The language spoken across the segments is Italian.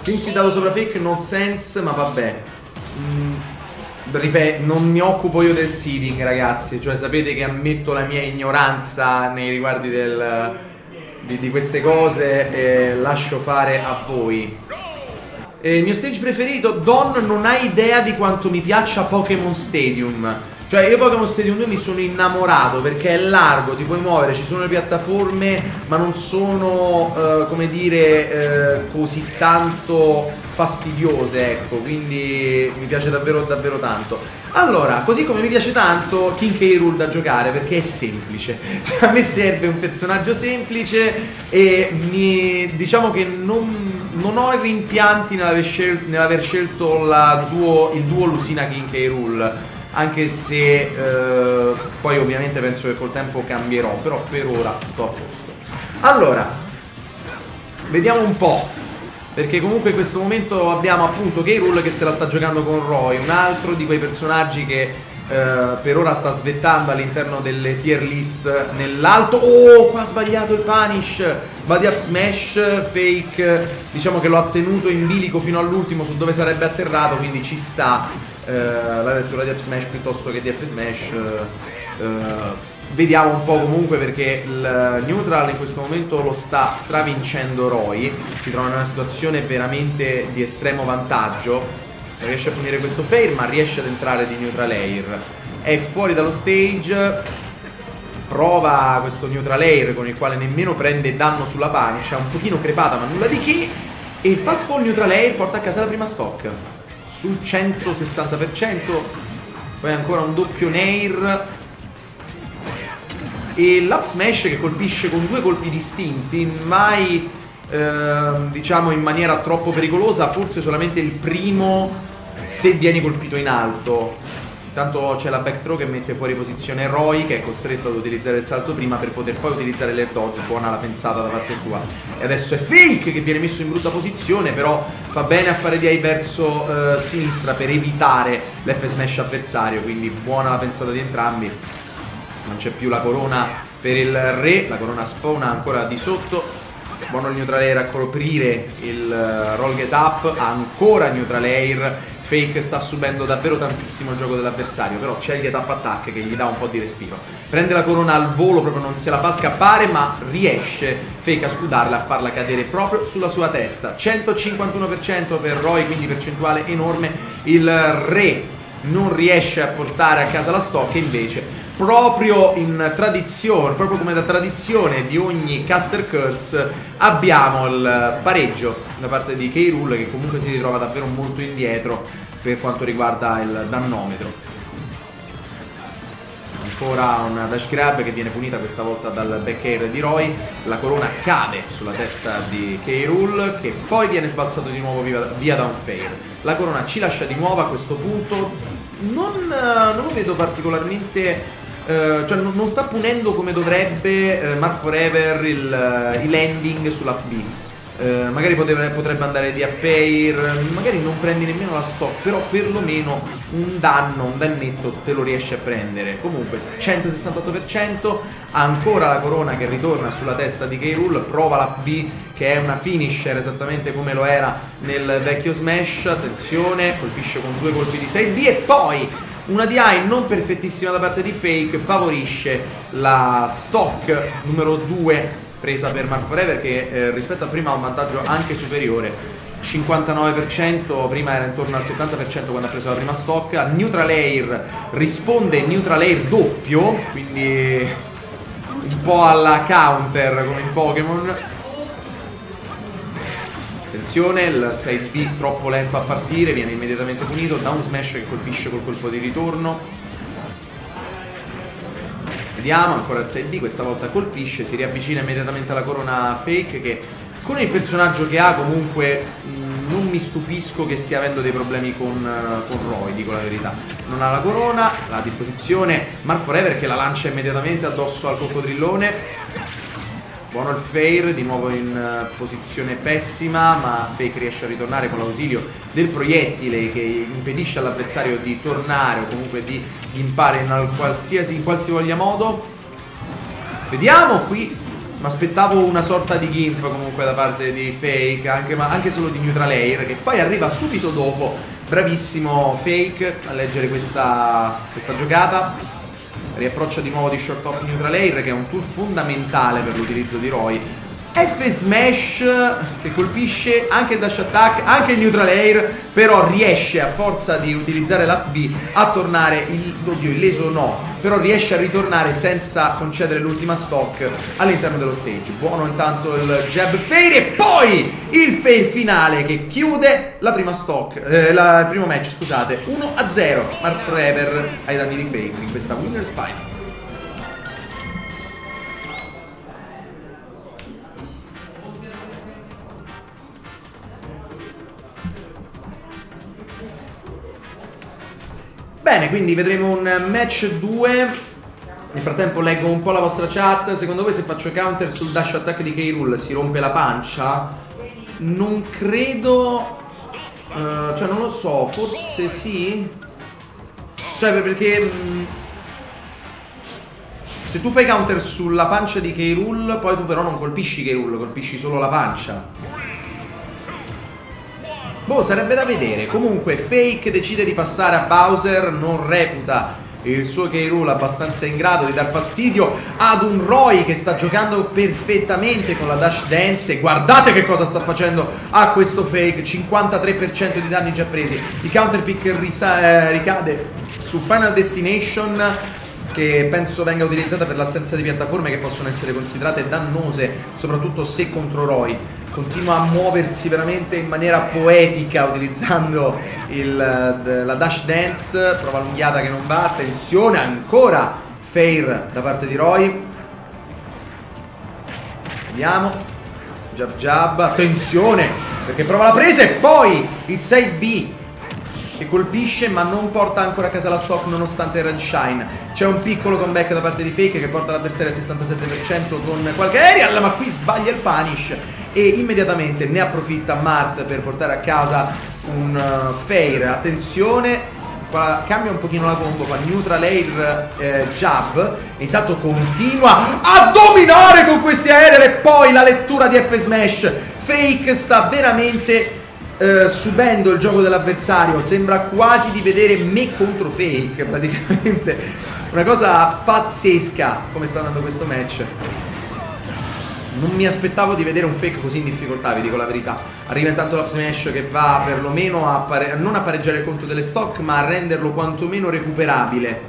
Sinsi dato sopra Fake, no sense, ma vabbè. Ripeto, non mi occupo io del seeding, ragazzi. Cioè, sapete che ammetto la mia ignoranza nei riguardi di queste cose e lascio fare a voi. Il mio stage preferito, Don, non hai idea di quanto mi piaccia Pokémon Stadium. Cioè io Pokémon Stadium 2 mi sono innamorato perché è largo, ti puoi muovere, ci sono le piattaforme, ma non sono, come dire, così tanto fastidiose, ecco, quindi mi piace davvero davvero tanto. Allora, così come mi piace tanto King K. Rool da giocare perché è semplice. Cioè, a me serve un personaggio semplice e diciamo che non ho rimpianti nell'aver scelto il duo Lucina King K. Rool. Anche se poi ovviamente penso che col tempo cambierò, però per ora sto a posto. Allora, vediamo un po', perché comunque in questo momento abbiamo appunto K. Rool che se la sta giocando con Roy, un altro di quei personaggi che per ora sta svettando all'interno delle tier list nell'alto. Oh, qua ha sbagliato il punish. Body up smash, Fake diciamo che lo ha tenuto in bilico fino all'ultimo su dove sarebbe atterrato, quindi ci sta la lettura di up smash piuttosto che di F smash. Vediamo un po' comunque, perché il neutral in questo momento lo sta stravincendo Roy, si trova in una situazione veramente di estremo vantaggio. Riesce a punire questo fair, ma riesce ad entrare di neutral air. È fuori dallo stage. Prova questo neutral air con il quale nemmeno prende danno sulla pancia, un pochino crepata ma nulla di che. E fast fall neutral air porta a casa la prima stock sul 160%. Poi ancora un doppio nair e l'up smash che colpisce con due colpi distinti, mai diciamo in maniera troppo pericolosa, forse solamente il primo se vieni colpito in alto. Intanto c'è la back throw che mette fuori posizione Roy, che è costretto ad utilizzare il salto prima per poter poi utilizzare l'air dodge. Buona la pensata da parte sua. E adesso è Fake che viene messo in brutta posizione, però fa bene a fare DI verso sinistra per evitare l'F smash avversario, quindi buona la pensata di entrambi. Non c'è più la corona per il re, la corona spawna ancora di sotto. Buono il neutral air a coprire il roll get up, ancora neutral air. Fake sta subendo davvero tantissimo il gioco dell'avversario, però c'è il get up attack che gli dà un po' di respiro. Prende la corona al volo, proprio non se la fa scappare, ma riesce Fake a scudarla, a farla cadere proprio sulla sua testa. 151% per Roy, quindi percentuale enorme. Il re non riesce a portare a casa la stock, e invece proprio in tradizione, proprio come da tradizione di ogni Caster Curse, abbiamo il pareggio da parte di K. Rool, che comunque si ritrova davvero molto indietro per quanto riguarda il dannometro. Ancora un dash grab che viene punita questa volta dal back air di Roy. La corona cade sulla testa di K. Rool, che poi viene sbalzato di nuovo via da un fair. La corona ci lascia di nuovo a questo punto. Non lo vedo particolarmente... cioè non sta punendo come dovrebbe Mark Forever i landing sulla B. Magari potrebbe andare di affair, magari non prendi nemmeno la stock, però perlomeno un dannetto te lo riesce a prendere. Comunque 168%, ancora la corona che ritorna sulla testa di K. Rool. Prova la B che è una finisher esattamente come lo era nel vecchio Smash. Attenzione, colpisce con due colpi di 6B e poi una DI non perfettissima da parte di Fake favorisce la stock numero 2 presa per Mark Forever, che rispetto a prima ha un vantaggio anche superiore. 59%, prima era intorno al 70% quando ha preso la prima stock. A neutral air risponde neutral air doppio, quindi un po' alla counter come in Pokémon. Attenzione, il side B troppo lento a partire, viene immediatamente punito. Down smash che colpisce col colpo di ritorno. Vediamo, ancora il side B, questa volta colpisce, si riavvicina immediatamente alla corona Fake, che con il personaggio che ha comunque non mi stupisco che stia avendo dei problemi con Roy, dico la verità. Non ha la corona, l'ha a disposizione Mark Forever, che la lancia immediatamente addosso al coccodrillone. Buono il fair, di nuovo in posizione pessima, ma Fake riesce a ritornare con l'ausilio del proiettile che impedisce all'avversario di tornare o comunque di impare in qualsivoglia modo. Vediamo qui Mi aspettavo una sorta di gimp comunque da parte di Fake, anche solo di Neutral Air, che poi arriva subito dopo. Bravissimo Fake a leggere questa giocata. Riapproccia di nuovo di short hop Neutral Air, che è un tool fondamentale per l'utilizzo di Roy. F smash che colpisce anche il dash attack, anche il Neutral Air, però riesce a forza di utilizzare la B a tornare oddio, illeso no, però riesce a ritornare senza concedere l'ultima stock all'interno dello stage. Buono intanto il jab fail e poi il fail finale che chiude la prima stock, il primo match, scusate, 1-0 Mark Forever ai danni di Fake in questa Winners Finals. Bene, quindi vedremo un match 2. Nel frattempo leggo un po' la vostra chat. Secondo voi se faccio counter sul dash attack di K-Rool si rompe la pancia? Non credo. Cioè non lo so, forse sì. Cioè perché se tu fai counter sulla pancia di K-Rool, poi tu però non colpisci K-Rool, colpisci solo la pancia. Boh, sarebbe da vedere. Comunque Fake decide di passare a Bowser, non reputa il suo K-Rool abbastanza in grado di dar fastidio ad un Roy che sta giocando perfettamente con la dash dance. E guardate che cosa sta facendo a questo Fake, 53% di danni già presi. Il counter pick ricade su Final Destination, che penso venga utilizzata per l'assenza di piattaforme che possono essere considerate dannose, soprattutto se contro Roy. Continua a muoversi veramente in maniera poetica utilizzando la dash dance. Prova l'unghiata che non va. Attenzione, ancora fair da parte di Roy. Vediamo. Jab jab. Attenzione, perché prova la presa e poi il side B che colpisce ma non porta ancora a casa la stock nonostante il red shine. C'è un piccolo comeback da parte di Fake che porta l'avversario al 67% con qualche aerial, ma qui sbaglia il punish e immediatamente ne approfitta Mart per portare a casa un fair. Attenzione, qua cambia un pochino la combo, fa neutral air jab e intanto continua a dominare con questi aerei e poi la lettura di F smash. Fake sta veramente subendo il gioco dell'avversario, sembra quasi di vedere me contro Fake praticamente. Una cosa pazzesca come sta andando questo match. Non mi aspettavo di vedere un Fake così in difficoltà, vi dico la verità. Arriva intanto l'up smash che va perlomeno a non a pareggiare il conto delle stock, ma a renderlo quantomeno recuperabile.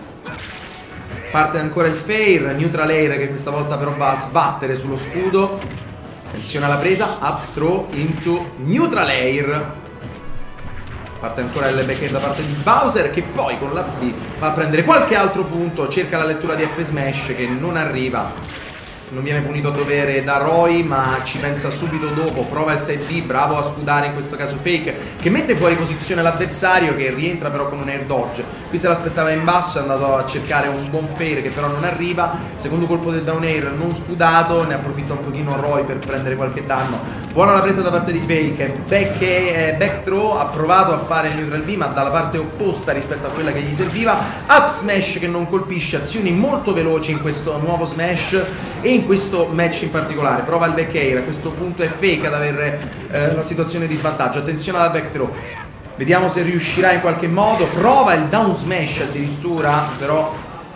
Parte ancora il fair, neutral air che questa volta però va a sbattere sullo scudo. Attenzione alla presa, up throw into neutral air. Parte ancora il back air da parte di Bowser che poi con la B va a prendere qualche altro punto. Cerca la lettura di F smash che non arriva. Non viene punito a dovere da Roy, ma ci pensa subito dopo. Prova il side B, bravo a scudare in questo caso Fake, che mette fuori posizione l'avversario, che rientra però con un air dodge. Qui se l'aspettava in basso, è andato a cercare un buon fair che però non arriva. Secondo colpo del down air non scudato, ne approfitta un pochino Roy per prendere qualche danno. Buona la presa da parte di Fake, back throw, ha provato a fare il neutral B ma dalla parte opposta rispetto a quella che gli serviva. Up smash che non colpisce, azioni molto veloci in questo nuovo smash e in questo match in particolare. Prova il back air, a questo punto è Fake ad avere la situazione di svantaggio. Attenzione alla back throw, vediamo se riuscirà in qualche modo. Prova il down smash addirittura, però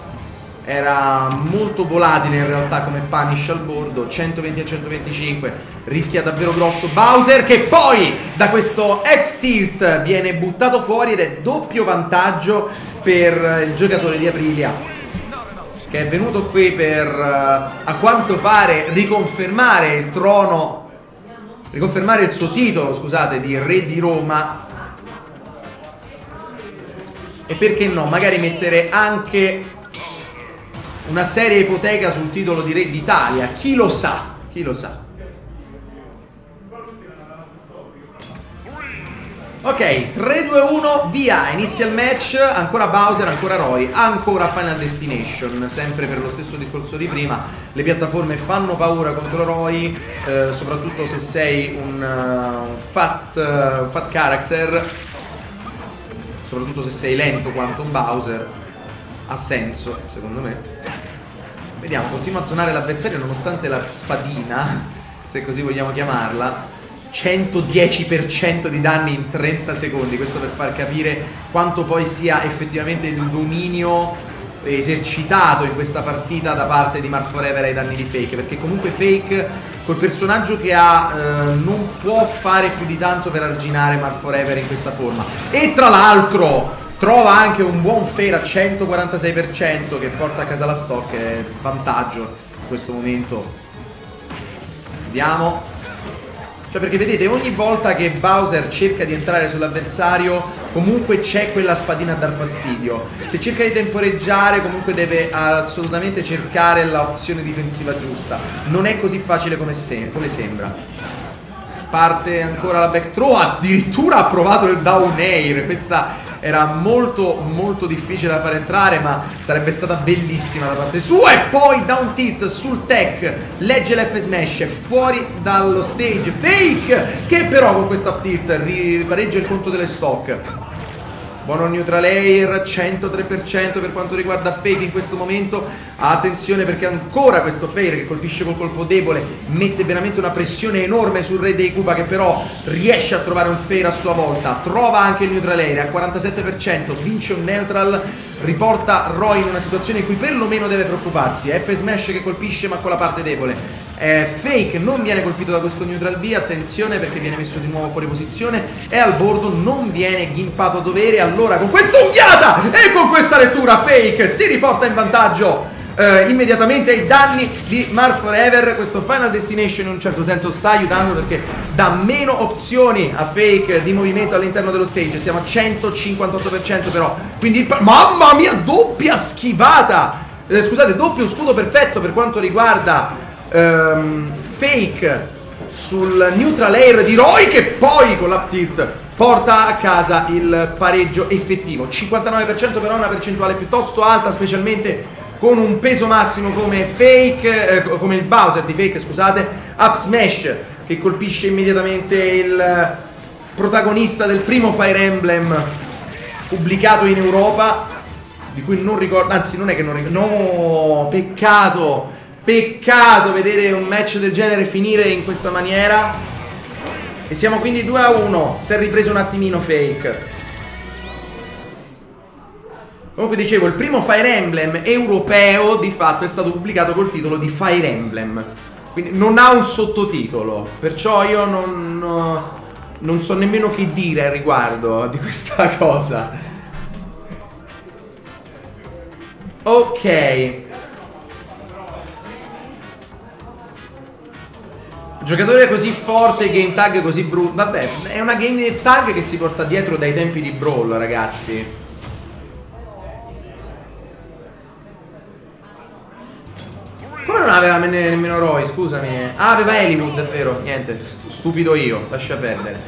era molto volatile in realtà come punish al bordo. 120 a 125, rischia davvero grosso Bowser, che poi da questo F-tilt viene buttato fuori ed è doppio vantaggio per il giocatore di Aprilia, che è venuto qui per a quanto pare riconfermare il trono, riconfermare il suo titolo, scusate, di re di Roma, e perché no, magari mettere anche una seria ipoteca sul titolo di re d'Italia, chi lo sa, chi lo sa. Ok, 3-2-1, via, inizia il match, ancora Bowser, ancora Roy, ancora Final Destination, sempre per lo stesso discorso di prima. Le piattaforme fanno paura contro Roy, soprattutto se sei un fat character, soprattutto se sei lento quanto Bowser, ha senso, secondo me. Vediamo, continua a zonare l'avversario nonostante la spadina, se così vogliamo chiamarla. 110% di danni in 30 secondi, questo per far capire quanto poi sia effettivamente il dominio esercitato in questa partita da parte di Mark Forever ai danni di Fake, perché comunque Fake col personaggio che ha non può fare più di tanto per arginare Mark Forever in questa forma. E tra l'altro trova anche un buon fair a 146% che porta a casa la stock, è vantaggio in questo momento. Vediamo. Cioè, perché vedete, ogni volta che Bowser cerca di entrare sull'avversario comunque c'è quella spadina a dar fastidio. Se cerca di temporeggiare comunque deve assolutamente cercare l'opzione difensiva giusta. Non è così facile come sembra. Parte ancora la back throw, addirittura ha provato il down air. Questa era molto molto difficile da far entrare, ma sarebbe stata bellissima da parte sua. E poi down tilt sul tech, legge l'F smash, è fuori dallo stage Fake, che però con questa up tilt ripareggia il conto delle stock. Buono neutral air, 103% per quanto riguarda Fake in questo momento. Attenzione perché ancora questo Fair che colpisce col colpo debole mette veramente una pressione enorme sul re dei Koopa, che però riesce a trovare un Fair a sua volta. Trova anche il neutral air a 47%, vince un neutral, riporta Roy in una situazione in cui perlomeno deve preoccuparsi. F smash che colpisce ma con la parte debole. Fake non viene colpito da questo neutral B, attenzione perché viene messo di nuovo fuori posizione, e al bordo non viene gimpato a dovere. Allora con questa unghiata e con questa lettura Fake si riporta in vantaggio immediatamente ai danni di Mark Forever. Questo Final Destination in un certo senso sta aiutando perché dà meno opzioni a Fake di movimento all'interno dello stage. Siamo a 158% però, quindi mamma mia, doppia schivata, scusate, doppio scudo perfetto per quanto riguarda Fake sul neutral air di Roy, che poi con l'up tilt porta a casa il pareggio effettivo. 59% però è una percentuale piuttosto alta, specialmente con un peso massimo come Fake, come il Bowser di Fake, scusate. Up smash che colpisce immediatamente il protagonista del primo Fire Emblem pubblicato in Europa, di cui non ricordo, anzi non è che non ricordo, no, peccato. Peccato vedere un match del genere finire in questa maniera. E siamo quindi 2-1. Si è ripreso un attimino Fake. Comunque dicevo, il primo Fire Emblem europeo di fatto è stato pubblicato col titolo di Fire Emblem, quindi non ha un sottotitolo. Perciò io non so nemmeno che dire al riguardo di questa cosa. Ok. Giocatore così forte, game tag così brutto. Vabbè, è una game tag che si porta dietro dai tempi di Brawl, ragazzi. Come non aveva nemmeno Roy, scusami. Ah, aveva Hollywood, è vero. Niente, stupido io, lascia perdere.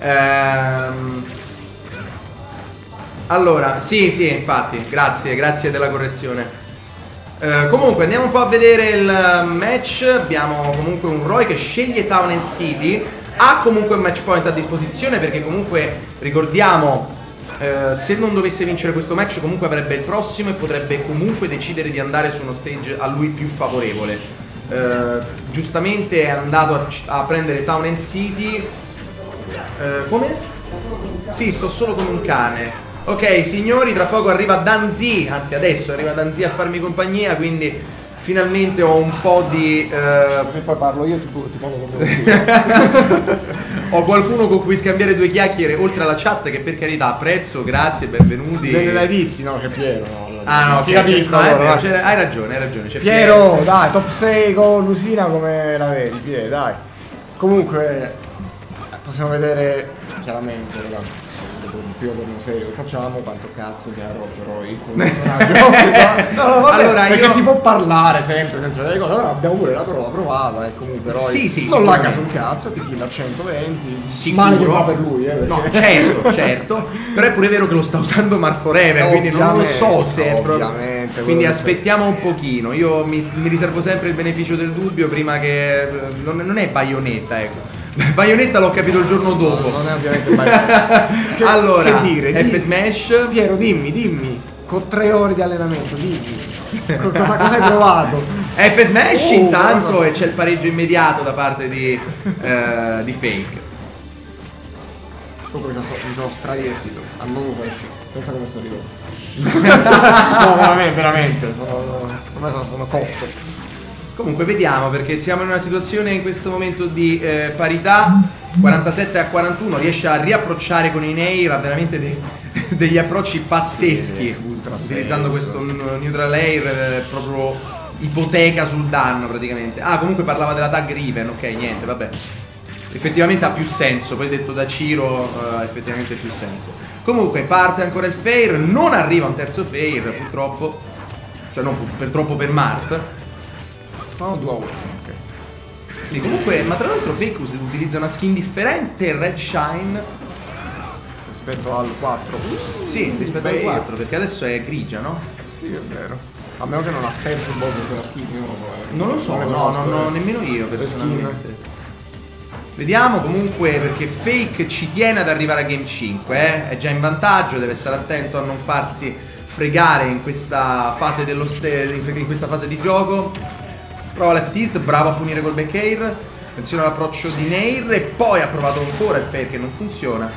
Allora, sì, infatti, grazie della correzione. Comunque andiamo un po' a vedere il match. Abbiamo comunque un Roy che sceglie Town and City. Ha comunque un match point a disposizione perché comunque, ricordiamo, se non dovesse vincere questo match comunque avrebbe il prossimo e potrebbe comunque decidere di andare su uno stage a lui più favorevole. Giustamente è andato a prendere Town and City. Come? Sì, sto solo come un cane. Ok signori, tra poco arriva Danzi, anzi adesso arriva Danzi a farmi compagnia, quindi finalmente ho un po' di... Se poi parlo io ti pongo come ho qualcuno con cui scambiare due chiacchiere, oltre alla chat che per carità apprezzo, grazie, benvenuti. Bene dai vizi, no, che Piero, no. Ah no, ti capisco, no, allora, hai ragione, c'è Piero, dai, top 6 con Lusina come la vedi, Piero, dai. Comunque, possiamo vedere chiaramente, ragazzi. Il primo torneo serio che facciamo, quanto cazzo ti ha rotto Roy con il personaggio. No, vabbè, allora perché si può parlare sempre senza delle cose. Allora abbiamo pure la prova provata e comunque Roy sì, non lacca sul cazzo, ti kill a 120. Sicuro. Male che va per lui, perché... No, certo. Però è pure vero che lo sta usando Mark Forever, quindi non lo so se ovviamente, quindi aspettiamo un pochino. Io mi riservo sempre il beneficio del dubbio prima che... Non è Bayonetta, ecco. Bayonetta l'ho capito il giorno dopo. Non è ovviamente Bayonetta. Allora, che dire? F smash. Piero, dimmi, con 3 ore di allenamento, dimmi. Cosa hai provato? F smash intanto e c'è il pareggio immediato da parte di Fake. Comunque mi sono stradivettito a non uscire. Pensa come sono arrivato. No, veramente. Sono cotto. Comunque vediamo, perché siamo in una situazione in questo momento di parità. 47-41, riesce a riapprocciare con i Nair, ha veramente degli approcci pazzeschi, utilizzando questo neutral air, proprio ipoteca sul danno praticamente. Ah, comunque parlava della tag Riven, ok, niente, vabbè. Effettivamente ha più senso, poi detto da Ciro, effettivamente ha più senso. Comunque parte ancora il Fair, non arriva un terzo Fair purtroppo, cioè non purtroppo per Mart. Sono 2 a 1. Sì, comunque, ma tra l'altro Fake utilizza una skin differente, Red Shine, rispetto al 4. Sì, rispetto al 4, perché adesso è grigia, no? Sì, è vero. A meno che non ha perso il boss di quella skin, io non lo so. No, nemmeno io personalmente. Vediamo comunque, perché Fake ci tiene ad arrivare a Game 5, è già in vantaggio, deve stare attento a non farsi fregare in questa fase in questa fase di gioco. Prova left tilt, bravo a punire col back air. Attenzione all'approccio di Nair. E poi ha provato ancora il fair che non funziona.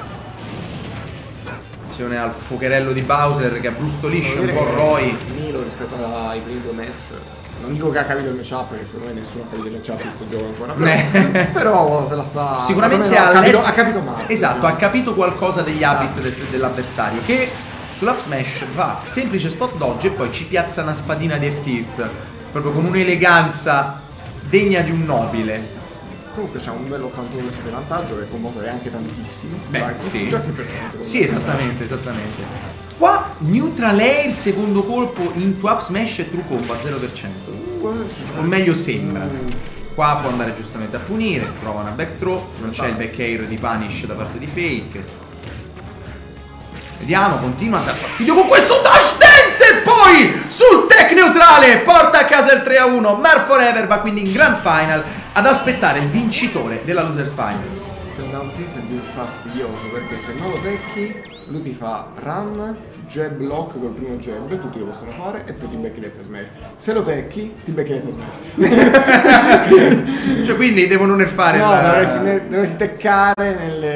Attenzione al fuocherello di Bowser che abbrustolisce un po' Roy. Milo rispetto ai primi 2 match. Non dico che ha capito il matchup, perché secondo me nessuno ha capito il matchup di questo gioco ancora. Però se la sta. Sicuramente ha capito male. Esatto, ha capito qualcosa degli habit dell'avversario. Che sull'up smash fa semplice spot dodge e poi ci piazza una spadina di F-tilt. Proprio con un'eleganza degna di un nobile. Comunque c'è un bello 81 di vantaggio, che con Bowser è anche tantissimo. Beh, sì, esattamente. Qua neutral air, secondo colpo, into up smash e true combo a 0%. O meglio sembra. Qua può andare giustamente a punire, trova una back throw, non c'è il back air di punish da parte di Fake. Vediamo, continua a dar fastidio con questo dash dance e poi sul tech neutrale porta a casa il 3-1. Mar Forever va quindi in Grand Final ad aspettare il vincitore della Losers Finals. Il down tilt è più fastidioso, perché se non lo tecchi lui ti fa run, jab block col primo jab, tutti lo possono fare, e poi ti becchi l'F smash. Se lo tecchi, ti becchi l'F smash. Cioè quindi devono nerfare no, dovresti teccare